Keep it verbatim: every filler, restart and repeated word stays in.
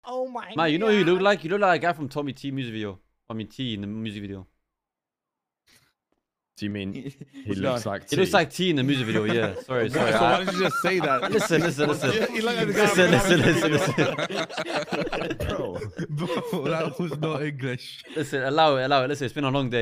Oh my god. Man, you know who you look like? You look like a guy from Tommy T music video. I mean T in the music video. Do you mean he What's looks going? like T? He looks like T in the music video, yeah. Sorry, sorry. So I- why did you just say that? Listen, listen, listen. Yeah, he looked like the guy Listen, from listen, listen, listen. Bro. Bro, that was not English. Listen, allow it, allow it. Listen, it's been a long day.